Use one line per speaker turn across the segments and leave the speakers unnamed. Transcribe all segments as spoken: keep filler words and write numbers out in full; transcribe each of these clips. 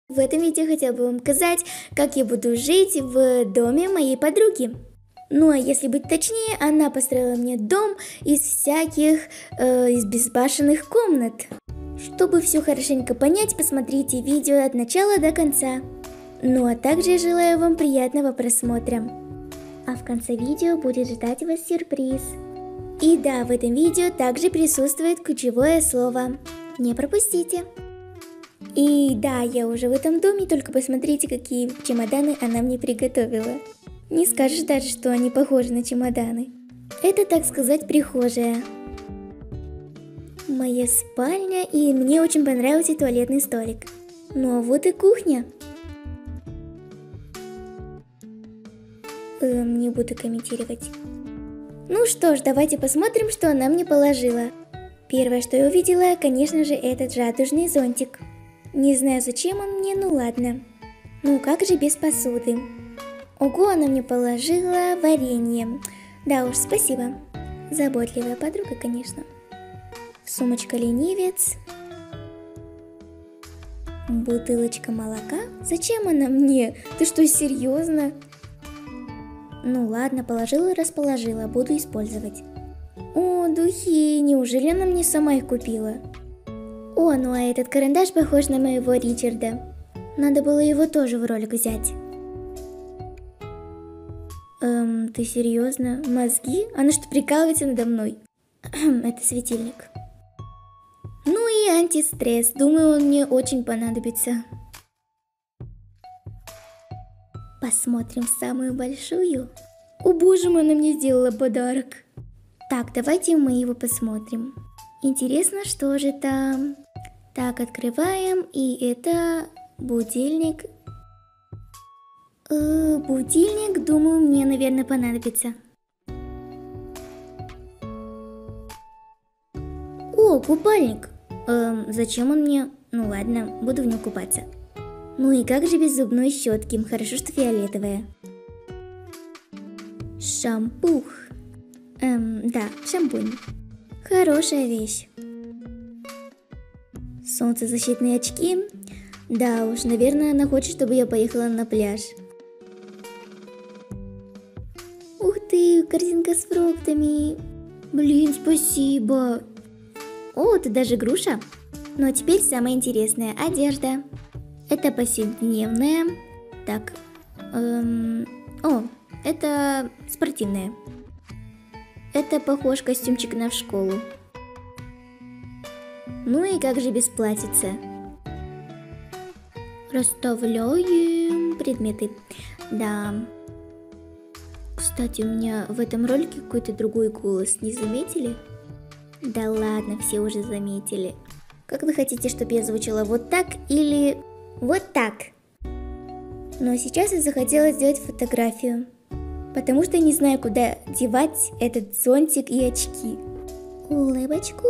В этом видео хотела бы вам показать, как я буду жить в доме моей подруги. Ну а если быть точнее, она построила мне дом из всяких, э, из безбашенных комнат. Чтобы все хорошенько понять, посмотрите видео от начала до конца. Ну а также я желаю вам приятного просмотра. А в конце видео будет ждать вас сюрприз. И да, в этом видео также присутствует ключевое слово. Не пропустите. И да, я уже в этом доме, только посмотрите, какие чемоданы она мне приготовила. Не скажешь даже, что они похожи на чемоданы. Это, так сказать, прихожая. Моя спальня, и мне очень понравился туалетный столик. Ну а вот и кухня. Эм, не буду комментировать. Ну что ж, давайте посмотрим, что она мне положила. Первое, что я увидела, конечно же, этот радужный зонтик. Не знаю, зачем он мне, ну ладно. Ну как же без посуды? Ого, она мне положила варенье. Да уж, спасибо. Заботливая подруга, конечно. Сумочка ленивец. Бутылочка молока. Зачем она мне? Ты что, серьезно? Ну ладно, положила и расположила, буду использовать. О, духи, неужели она мне сама их купила? О, ну а этот карандаш похож на моего Ричарда. Надо было его тоже в ролик взять. Эм, ты серьезно? Мозги? Она что, прикалывается надо мной? Это светильник. Ну и антистресс. Думаю, он мне очень понадобится. Посмотрим самую большую. О боже мой, она мне сделала подарок. Так, давайте мы его посмотрим. Интересно, что же там? Так, открываем, и это будильник. Э, будильник, думаю, мне, наверное, понадобится. О, купальник. Эм, зачем он мне? Ну ладно, буду в нем купаться. Ну и как же без зубной щетки? Хорошо, что фиолетовая. Шампух. Эм, да, шампунь. Хорошая вещь. Солнцезащитные очки. Да уж, наверное, она хочет, чтобы я поехала на пляж. Ух ты, корзинка с фруктами. Блин, спасибо. О, тут даже груша. Ну а теперь самое интересное. Одежда. Это повседневная. Так. Эм, о, это спортивная. Это похож костюмчик на в школу. Ну и как же без платьица? Расставляем предметы. Да. Кстати, у меня в этом ролике какой-то другой голос. Не заметили? Да ладно, все уже заметили. Как вы хотите, чтобы я звучала, вот так или вот так? Но сейчас я захотела сделать фотографию. Потому что не знаю, куда девать этот зонтик и очки. Улыбочку.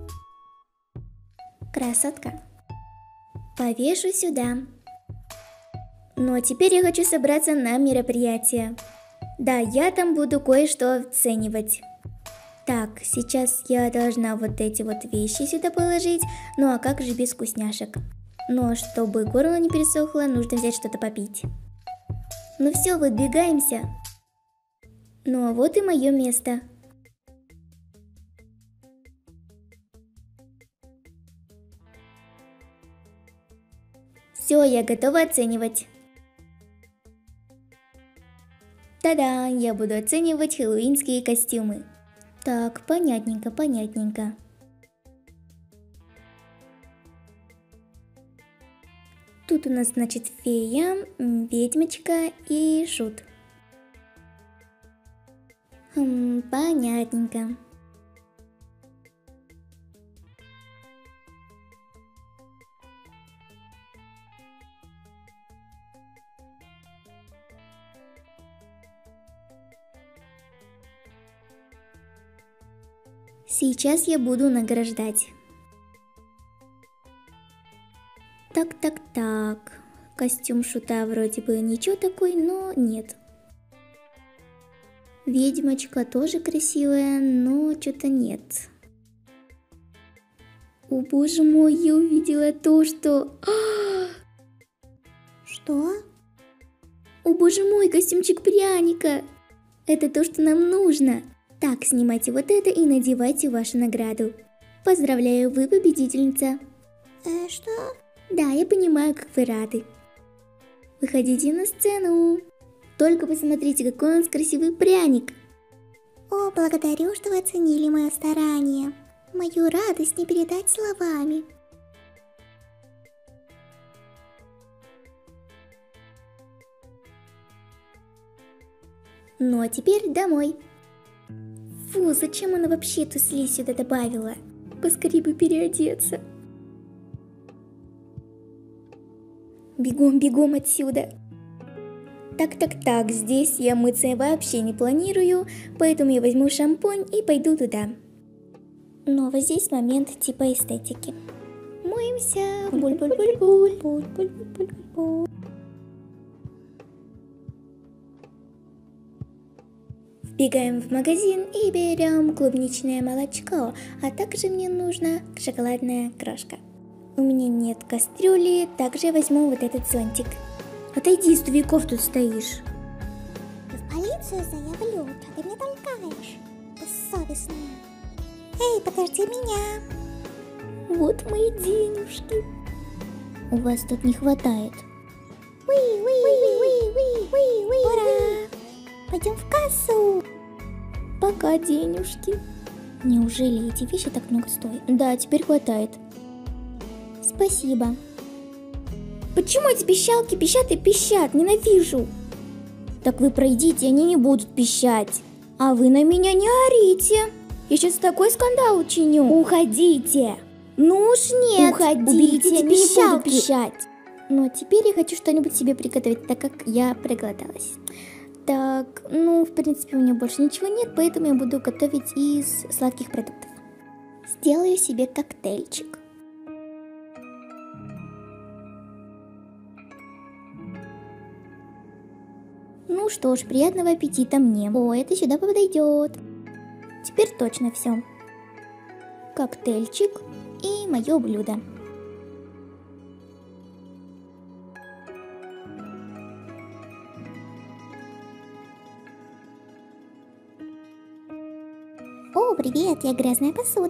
Красотка. Повешу сюда. Ну а теперь я хочу собраться на мероприятие. Да, я там буду кое-что оценивать. Так, сейчас я должна вот эти вот вещи сюда положить. Ну а как же без вкусняшек? Но чтобы горло не пересохло, нужно взять что-то попить. Ну все, выдвигаемся. Ну а вот и мое место. Все, я готова оценивать. Та-да, я буду оценивать хэллоуинские костюмы. Так, понятненько, понятненько. Тут у нас, значит, фея, ведьмочка и шут. Хм, понятненько. Сейчас я буду награждать. Так, так, так. Костюм шута вроде бы ничего такой, но нет. Ведьмочка тоже красивая, но что-то нет. О боже мой, я увидела то, что...
Что?
О боже мой, костюмчик пряника! Это то, что нам нужно. Так, снимайте вот это и надевайте вашу награду. Поздравляю, вы победительница.
Э, что?
Да, я понимаю, как вы рады. Выходите на сцену. Только посмотрите, какой у нас красивый пряник.
О, благодарю, что вы оценили мое старание. Мою радость не передать словами.
Ну а теперь домой. Фу, зачем она вообще эту слизь сюда добавила? Поскорее бы переодеться. Бегом, бегом отсюда. Так-так-так, здесь я мыться вообще не планирую, поэтому я возьму шампунь и пойду туда. Но вот здесь момент типа эстетики. Моемся. Буль-буль-буль-буль. Буль-буль-буль-буль. Бегаем в магазин и берем клубничное молочко, а также мне нужна шоколадная крошка. У меня нет кастрюли, также возьму вот этот зонтик. Отойди, сто веков тут стоишь.
В полицию заявлю, что ты меня толкаешь. Бессовестная. Эй, подожди меня.
Вот мои денежки. У вас тут не хватает.
Ура! Пойдем в кассу.
Пока, денежки. Неужели эти вещи так много стоят? Да, теперь хватает. Спасибо. Почему эти пищалки пищат и пищат? Ненавижу. Так вы пройдите, они не будут пищать. А вы на меня не орите. Я сейчас такой скандал учиню. Уходите. Ну уж нет. Уходите, уберите эти пищалки. Не буду пищать. Но теперь я хочу что-нибудь себе приготовить, так как я проголодалась. Так, ну, в принципе, у меня больше ничего нет, поэтому я буду готовить из сладких продуктов. Сделаю себе коктейльчик. Ну что ж, приятного аппетита мне. О, это сюда подойдет. Теперь точно все. Коктейльчик и мое блюдо.
О, привет, я грязная посуда.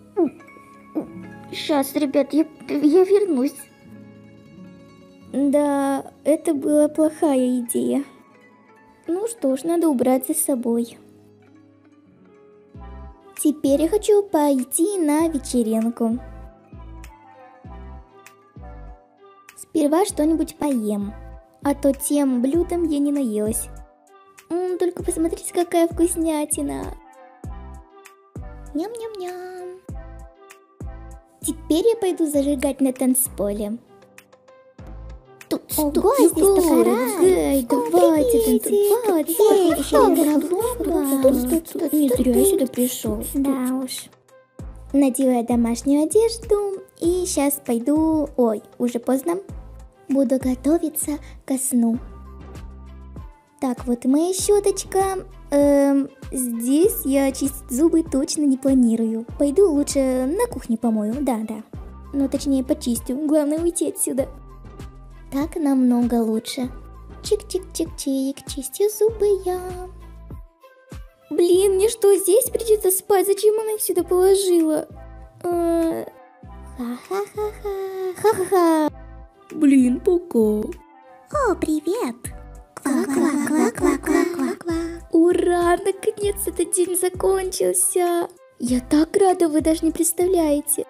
Сейчас, ребят, я, я вернусь. Да, это была плохая идея. Ну что ж, надо убраться с собой. Теперь я хочу пойти на вечеринку. Сперва что-нибудь поем, а то тем блюдом я не наелась. М-м, только посмотрите, какая вкуснятина. Ням-ням-ням. Теперь я пойду зажигать на танцполе. Тут,
Ого, здесь токара.
Эй, давайте танцевать. Не зря я сюда пришел.
Да уж.
Надеваю домашнюю одежду и сейчас пойду... Ой, уже поздно. Буду готовиться ко сну. Так, вот моя щеточка. Эм, здесь я чистить зубы точно не планирую. Пойду лучше на кухне помою, да-да. Ну, точнее, почистю. Главное уйти отсюда. Так намного лучше. Чик-чик-чик-чик, чистю зубы я. Блин, мне что, здесь придется спать? Зачем она их сюда положила? А... Ха-ха-ха-ха. Ха-ха-ха. Блин, пока.
О, привет. Ква-ква-ква-ква-ква-ква.
Ура, наконец этот день закончился. Я так рада, вы даже не представляете.